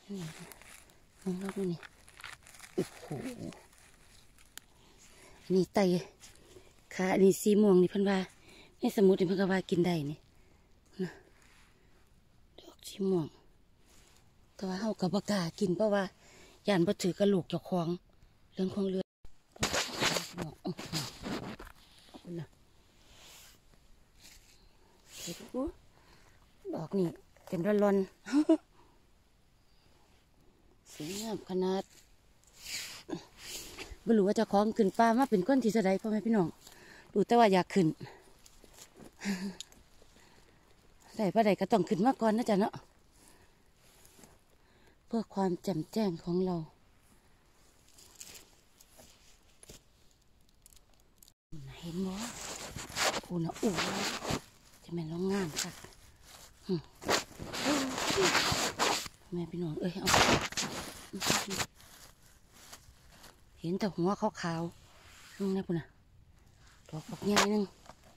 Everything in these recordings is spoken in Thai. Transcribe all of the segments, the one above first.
นี่มองรอบนี่โอ้โหนี่ไตขาอันนี้สีม่วงนี่เพิ่นว่าในสมุดนี่เพิ่นก็ว่ากินได้นี่นะดอกสีม่วงแต่ว่าเฮาก็บ่กล้ากินเพราะว่าย่านบ่ถือกระโหลกเจ้าของเรื่องของเรือดอกนี่เป็นร้อนๆสวยงามขนาดไม่รู้ว่าจะคล้องขึ้นป่ามาเป็นก้นที่จะได้พ่อแม่พี่น้องดูแต่ว่าอยากขึ้นได้ป้าใดก็ต้องขึ้นมาก่อนนะจ๊ะเนาะเพื่อความแจ่มแจ้งของเราเห็นมั้ยอูนะอูจะแม่นร้องงามค่ะแม่พี่น้องเอ้ยเอาเห็นแต่หัวขาวๆนึงนะปุ่นนะดอกบักใหญ่นึง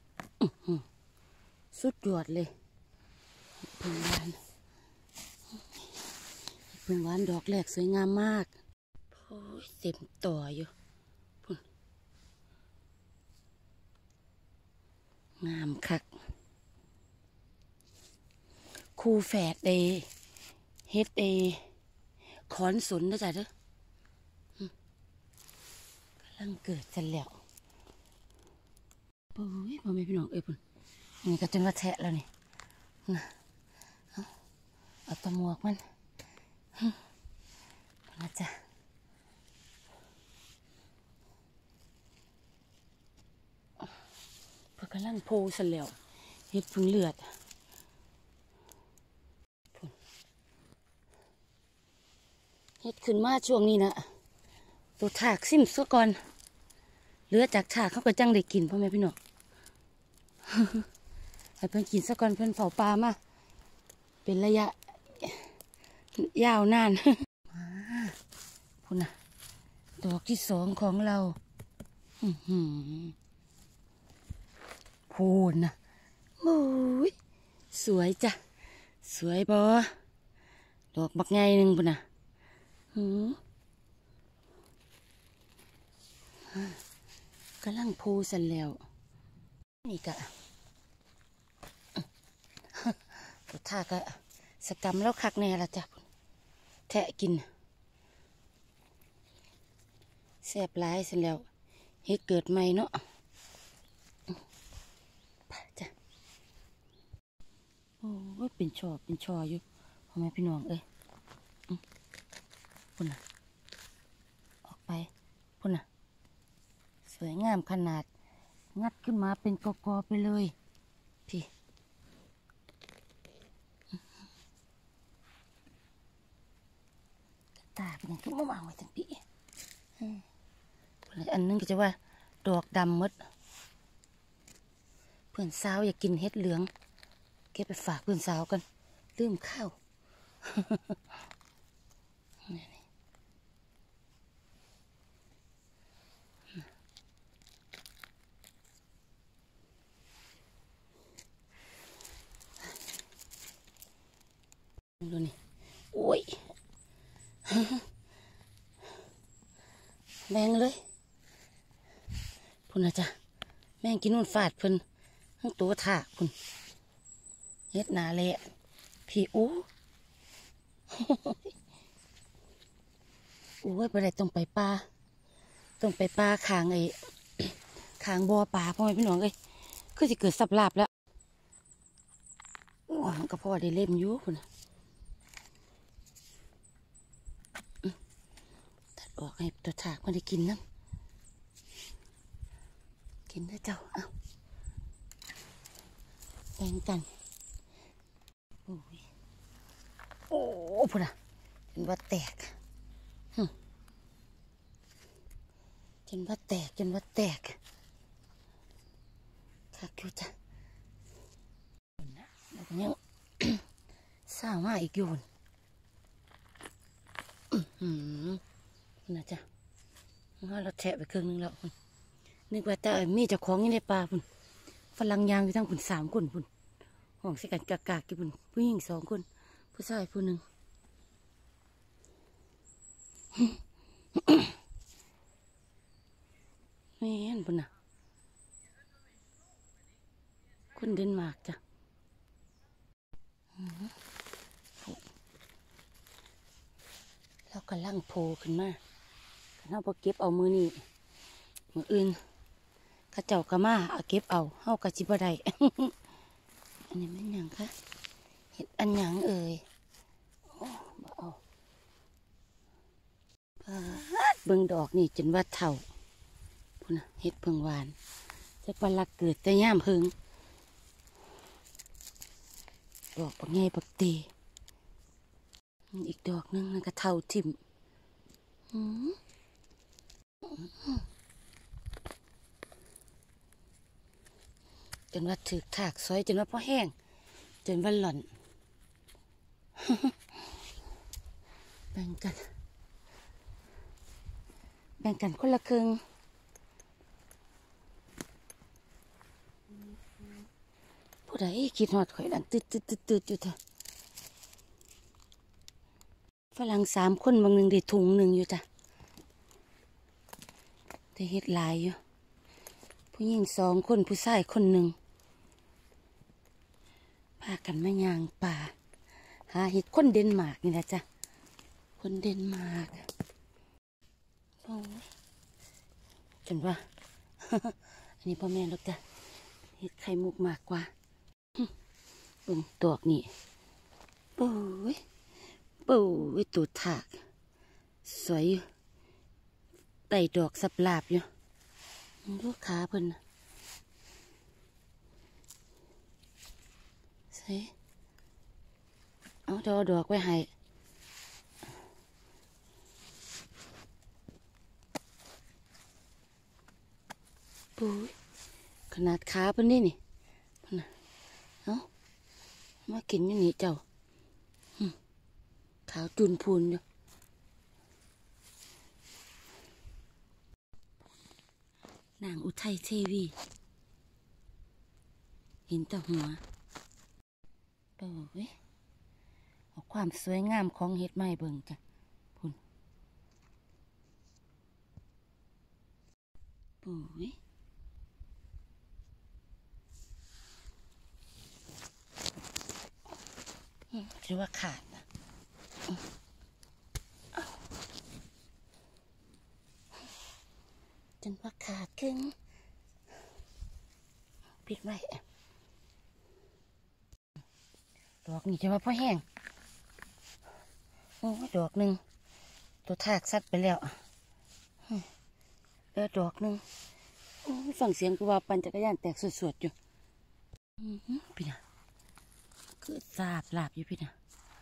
สุดยอดเลยพึ่งหวานดอกแรกสวยงามมากโอ้ยเต็มต่ออยู่พุ่นงามคักคู่แฝดเฮ็ดขอนสนนะจ๊ะเด้อกำลังเกิดจะแล้วโอ้ยพ่อแม่พี่น้องเอ้ยพุ่นนี่ก็จนว่าแทะแล้วนี่นะเอาตะหมวกมันนะจ๊ะเพื่อกำลังโพสแล้วเฮ็ดพึ่งเลือดเฮ็ดขึ้นมาช่วงนี้นะตัวถากซิมซะก่อนเหลือจากถากเขาก็จังได้กินพ่อแม่พี่น้องให้เพิ่นกินซะก่อนเพิ่นเผาปลามาเป็นระยะยาวนานพุ่นนะดอกที่สองของเราพูนนะโอ้ยสวยจ้ะสวยบอดอกบักไงหนึ่งพุ่นนะกำลังพูสันแล้วนี่กะตัวท่าก็สกรรมแล้วคักแน่ละจ้ะแทะกินแซ่บหลายสันแล้วเฮ็ดเกิดใหม่เนาะจ้ะโอ้เป็นช่ออยู่พ่อแม่พี่น้องเอ้ยพุ่นน่ะออกไปพุ่นน่ะสวยงามขนาดงัดขึ้นมาเป็นกอไปเลยพี่ตาเป็นยังขึ้นมาวางไว้ทั้งปีอันนึงก็จะว่าดอกดำมดเพื่อนสาวอยากกินเห็ดเหลืองเก็บไปฝากเพื่อนสาวกันลืมข้าวดูนี่โอ้ยแมงเลยพุ่นนะจ๊ะแมงกินนู่นฟาดเพิ่นทั้งตัวถากพุ่นเฮ็ดนาเละพี่โอ้ยไปไหนต้องไปปลาขางขางบ่อปลาพ่อแม่พี่น้องเอ้ยคือจะเกิดสับลาบแล้วมันก็พอได้เล่มอยู่พุ่นตัดออกให้ตัวถากมันได้กินน้ำกินได้เจ้าเอาแบ่งกันโอ้พุ่นอ่ะเป็นว่าแตกจนว่าแตกคักอยู่จ้ะแล้วก็ยังสร้างมาอีกอยู่นะจ๊ะเราแทะไปครึ่งนึงแล้วนึกว่าจะมีเจ้าของอยู่ในป่าพุ่นฝรั่งยางอยู่ทั้งพุ่น3 คนพุ่นห้องใส่กันกากๆกี่พุ่นผู้หญิง2 คนผู้ชายผู้หนึ่งแม่นปุ่นน่ะคนเดนมาร์กจ้ะเรากำลังโผล่ขึ้นมาเราพอเก็บเอามือนี่มืออื่นข้าเจ้ากะมาเอาเก็บเอาเฮากะจิบได้ อันนี้มันหยังคะเห็ดอันหยังเอ่ยโอ้บ่เอาเบิ่งดอกนี่จนว่าเท่าพุ่นน่ะเห็ดเพิ่งหวานจะปลักเกิดแต่ย่ามเพิ่งดอกปักไงปักเตอีกดอกนึงมันก็เท่าทิ่มจนว่าถือถากซอยจนว่าพอแห้งจนว่าหล่อน แบ่งกันคนละครึ่งผู้ใดคิดหอดข่อยดังตืดอยู่เถอะฝรั่ง3 คนบางหนึ่งได้ถุงหนึ่งอยู่จ้ะแต่เฮ็ดหลายอยู่ผู้หญิง2 คนผู้ชายคนหนึ่งพากันมาย่างป่าหาเห็ดคนเดนมาร์กนี่แหละจ้ะคนเดนมาร์กโอ้ยจนว่า อันนี้พ่อแม่ลูกจ้ะเห็ดไข่มุกมากกว่าเบิ่งดอกนี่ปุ้ยตูดถากสวยอยู่ไต่ดอกสับลาบอยู่ดูขาเพิ่นใส่เอาดอกไว้ให้ปุ้ยขนาดขาเพิ่นนี่เอามากินอยู่นี่เจ้าขาวจุนพูนอยู่นางอุทัยเทวีเห็นแต่หัวโอ้ยเอาความสวยงามของเห็ดไม้เบิ่งจ้ะพุ่นโอ้ยถือว่าขาดนะจนว่าขาดครึ่งปิดไว้ดอกนี่จะว่าพ่อแห้งโอ้ยดอกหนึ่งตัวทากซัดไปแล้วแล้วดอกหนึ่งโอ้ยฟังเสียงกูว่าปั่นจักรยานแตกสวดๆอยู่พี่น่ะคือสาบหลาบอยู่พี่น่ะ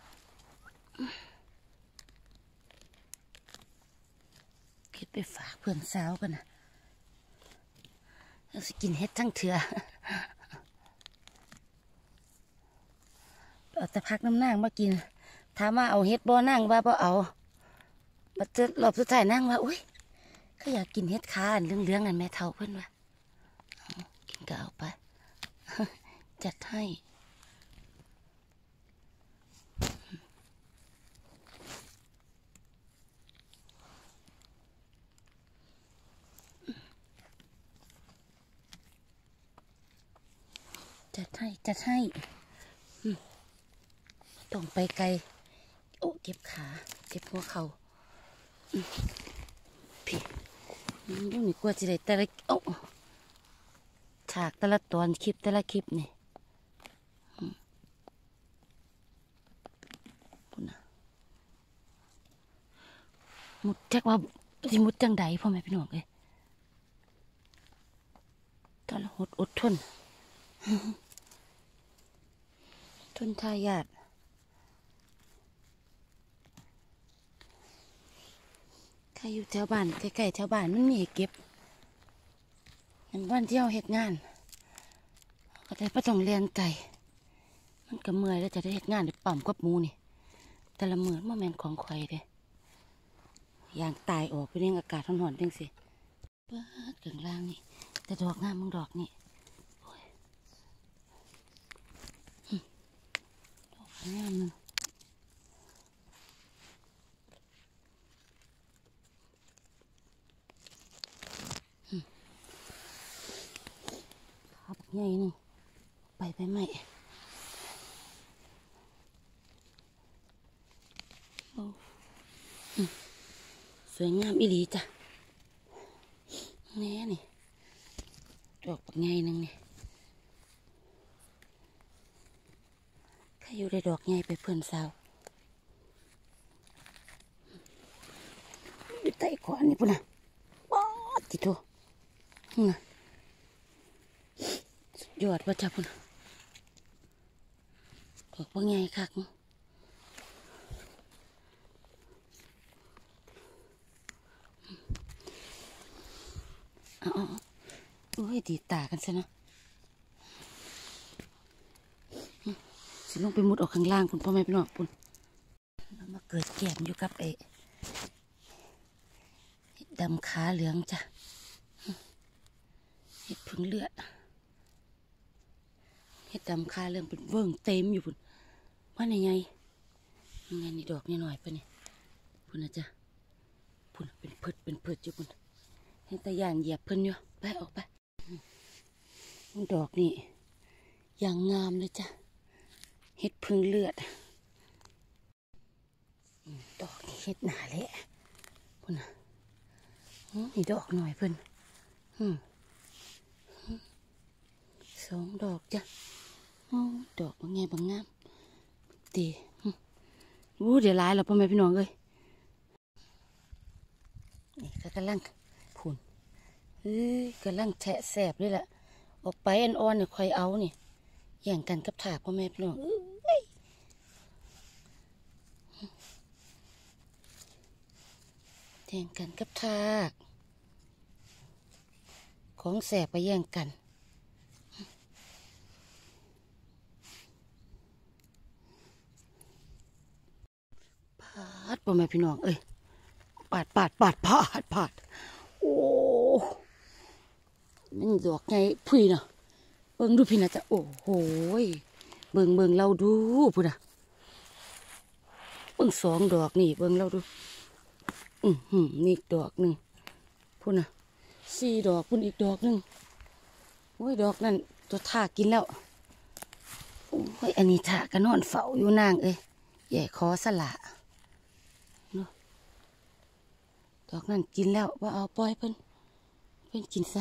คิดไปฝากเพื่อนสาวกันนะเราสิกินเห็ดทั้งเถื่อเอาแต่พักน้ำนางมากินถามว่าเอาเห็ดบ่นั่งว่าบ่เอามาเจอรอบสุดท้ายนั่งว่าอุ้ยก็อยากกินเห็ดขาอันเรื่องอันแม่เท่าเพื่อนว่ากินก็เอาไป จัดให้ต้องไปไกลโอ้เก็บขาเก็บหัวเขาพี่ดูนี่กลัวจะได้แต่ละโอ้ฉากแต่ละตอนคลิปแต่ละคลิปนี่มุดจักว่าสิมุดจังใดพ่อแม่พี่น้องเลยตอนละอดทน ทนทายาทใครอยู่แถวบ้านใกล้ๆแถวบ้านมันมีเก็บวันที่เราเฮ็ดงานก็ได้ประต้องเรียนไก่มันก็เมื่อยแล้วจะได้เฮ็ดงานได้ปั่มกับหมูนี่แต่ละมื้อมันแม่นของข่อยเด้อย่างตายออกไปเรื่องอากาศร้อนๆจังสิเบิดกลางล่างนี่แต่ดอกงามมึงดอกนี่ดอกงามนึงใหญ่หนึ่งไปใหม่สวยงามอีหลีจ้ะแน่นี่ดอกปักใหญ่หนึ่งนี่ใครอยู่ในดอกใหญ่ไปเพื่อนสาวอยู่ใต้ขวานนี่ปุ่นนะป๊อดจิโตน่ะสุดยอดว่าจ้ะปุ่นดอกปักใหญ่คักอ๋อโอ้ยดีตากันซะนะสิลงไปมุดออกข้างล่างคุณพ่อแม่พี่น้องปุ่นแล้วมาเกิดแก่มอยู่กับดำขาเหลืองจ้ะเห็ดพึ่งเลือดเห็ดดำขาเหลืองเป็นเวิ้งเต็มอยู่ปุ่นว่าไงนี่ดอกนี่หน่อยปะนี่ปุ่นนะจ๊ะปุ่นเป็นพืชอยู่ปุ่นให้ตะยานเหยียบเพิ่นอยู่ไปออกไปดอกนี่อย่างงามเลยจ้ะเห็ดพึ่งเลือดดอกเห็ดหนาเละพุ่นน่ะนี่ดอกหน่อยเพิ่น2 ดอกจ้ะดอกบางงามตีเดี๋ยวร้ายแล้วพ่อแม่พี่น้องเลยนี่ก็กำลังพุ่นกำลังแฉะแสบเลยแหละออกไปอ่อนๆเนี่ยคอยเอานี่แย่งกันกับถาพ่อแม่พี่น้องแย่งกันกับถากของแสบไปแย่งกันปาดพ่อแม่พี่น้องเอ้ยปาดโอ้มันดอกไงพี่นะเบิ่งดูพี่นะจ๊ะโอ้โหเบิ่งเราดูพูดอะเบิ่ง2 ดอกนี่เบิ่งเราดูนี่ดอกหนึ่งพูดนะ4 ดอกพูดอีกดอกหนึ่งโอ้ยดอกนั่นตัวถากกินแล้วโอ้ยอันนี้ถากก็นอนเฝ้าอยู่นางเอ้ยแย่คอสละเนาะดอกนั่นกินแล้วว่าเอาปล่อยเพิ่นกินซะ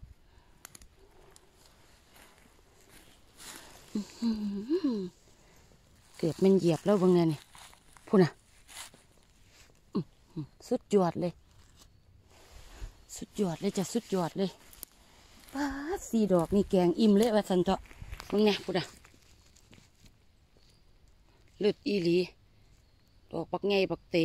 เกิดมันเหยียบแล้วบางไงนี่พูดนะสุดยอดเลยจะสุดยอดเลยป้า4 ดอกนี่แกงอิ่มเลยว่าสันเถาะบางไงพูดนะเลือดอีหลีดอกปักไงปักเต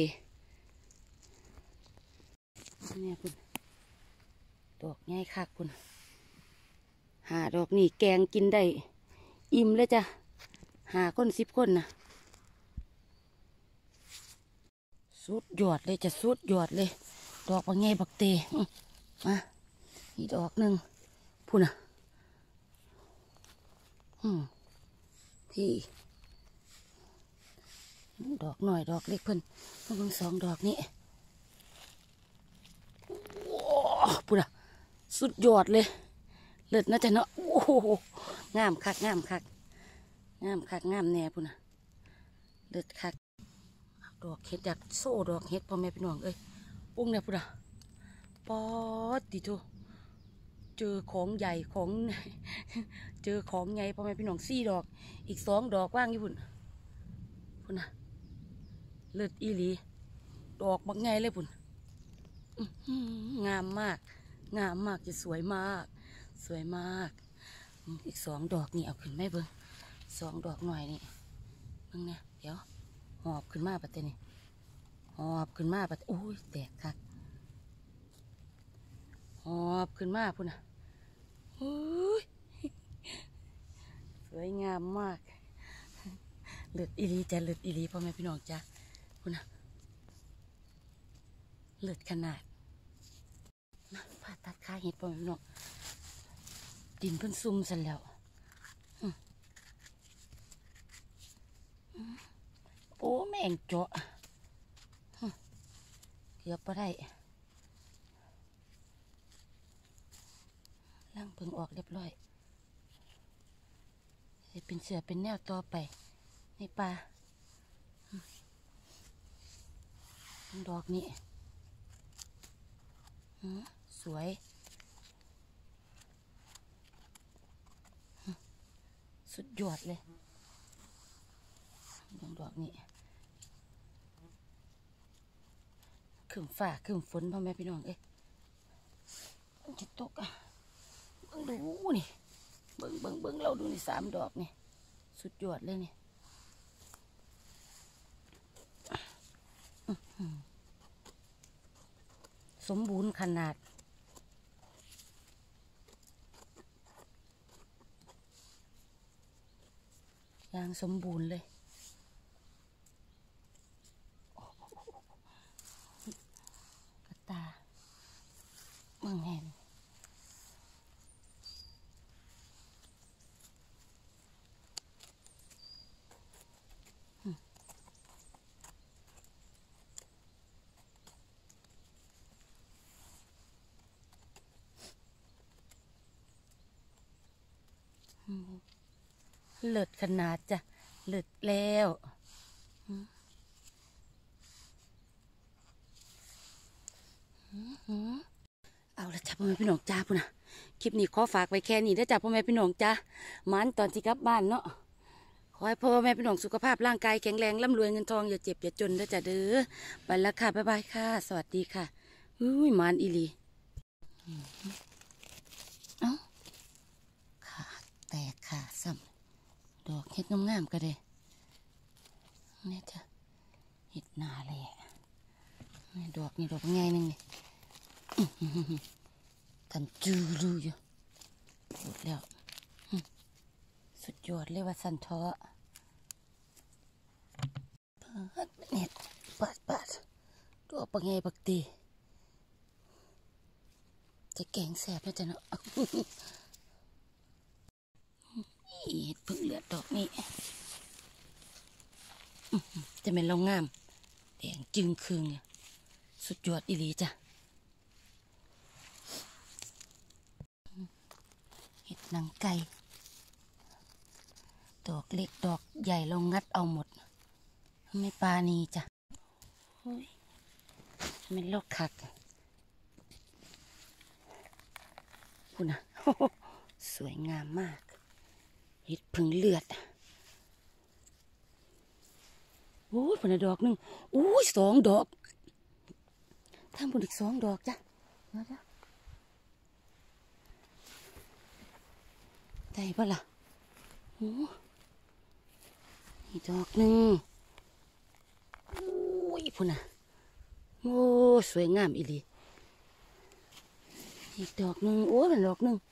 เนี่ยคุณดอกไงคักคุณ5 ดอกนี่แกงกินได้อิ่มเลยจ้ะ5 คน10 คนนะสุดยอดเลยจะสุดยอดเลยดอกปักไงปักเตมาอีกดอกหนึ่งพูดนะพี่ดอกหน่อยดอกเล็กเพิ่นเพิ่ง2 ดอกนี้พูดนะสุดยอดเลยเลิศนะจ๊ะเนาะโอ้โหงามคักงามแน่พูดนะเลิศคักดอกเห็ดอยากโซ่ดอกเห็ดพ่อแม่พี่น้องเอ้ยปุ้งเนี่ยพูดนะป๊อดดิโตเจอของใหญ่เจอของใหญ่พ่อแม่พี่น้อง4 ดอกอีก2 ดอกว่างอยู่พุ่นนะเลิศอีหลีดอกบักไงเลยพุ่นงามมากจะสวยมากอีก2 ดอกนี่เอาขึ้นไม่เบิ้ง2 ดอกหน่อยนี่เบิ้งเนี่ยเดี๋ยวหอบขึ้นมาปะเตนี่โอ้ยแตกคักหอบขึ้นมาพุ่นนะโอ้ยสวยงามมากเลือดอีหลีจ้ะเลือดอีหลีพ่อแม่พี่น้องจ้ะพุ่นนะเลือดขนาดมาผ่าตัดขาเห็ดพ่อแม่พี่น้องดินเพิ่นซุ่มสันแล้วโอ้แม่งเจาะเกือบบ่ได้ล่างเพิ่งออกเรียบร้อยจะเป็นเสือเป็นแนวต่อไปในป่าดอกนี้สวยสุดยอดเลยดอกนี้ขึ้นฝ่าขึ้นฝนพ่อแม่พี่น้องเอ้ยจะตกอ่ะดูนี่เบิ่งเราดูนี่3 ดอกนี่สุดยอดเลยนี่สมบูรณ์ขนาดอย่างสมบูรณ์เลยกระตาเบิ่งแห่นเลิศขนาดจ้ะเลิศแล้วเอาละจ้ะพ่อแม่พี่น้องจ้าพุ่นนะคลิปนี้ขอฝากไว้แค่นี้ได้จ้ะพ่อแม่พี่น้องจ้ามันตอนที่กลับบ้านเนาะขอให้พ่อแม่พี่น้องสุขภาพร่างกายแข็งแรงร่ำรวยเงินทองอย่าเจ็บอย่าจนได้จ้ะเด้อไปแล้วค่ะบ๊ายบายค่ะสวัสดีค่ะมันอีหลีเอ้าขาแตกขาซ้ำดอกเห็ดงามๆก็ได้เนี่ยจ้ะเห็ดนาเลยนี่ดอกนี่ดอกง่ายนึงนี่ทันจูรูอยู่หมดแล้วสุดยอดเลยว่าสันท้อเน็ดปาดตัวปังไงปักตีจะแกงแสบนะจ๊ะเนาะเห็ดพึ่งเลือดดอกนี่จะเป็นเรางามแดงจึงคืงสุดยอดอีหลีจ้ะเห็ดหนังไก่ดอกเล็กดอกใหญ่เรางัดเอาหมดไม่ปานีจ้ะมันโลกคักคุณนะสวยงามมากเห็ดพึ่งเลือดโอ้ยผลดอกหนึ่งโอ้ย2 ดอกทำผลอีก2 ดอกจ้ะได้ปะล่ะโอ้ยดอกหนึ่งโอ้ยพุ่นน่ะโอ้สวยงามอีหลีอีกดอกหนึ่งโอ้ยเป็นดอกหนึ่ง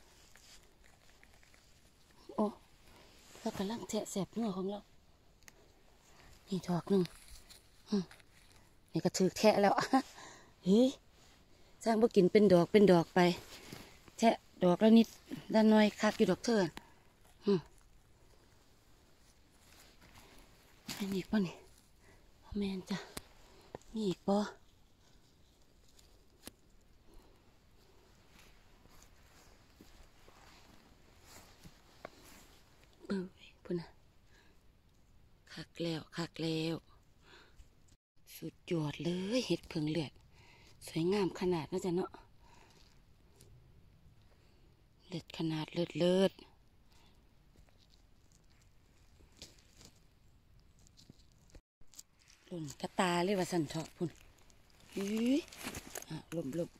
โอ้แล้วกำลังแทะแสบเนื้อของเรานี่ดอกหนึ่งนี่ก็ถือแทะแล้วเฮ้ยสร้างพวกกินเป็นดอกไปแทะดอกแล้วนิดด้านน้อยคักอยู่ดอกเถื่อนอันนี้ป่ะนี่แมนจ้ะมีอีกป่ะพุ่นนะคักแล้วสุดยอดเลยเห็ดเพิงเลือดสวยงามขนาดนะจ๊ะเนาะเลือดขนาดเลิศหล่นกระตาเลยว่าสันเถาะพุ่นลม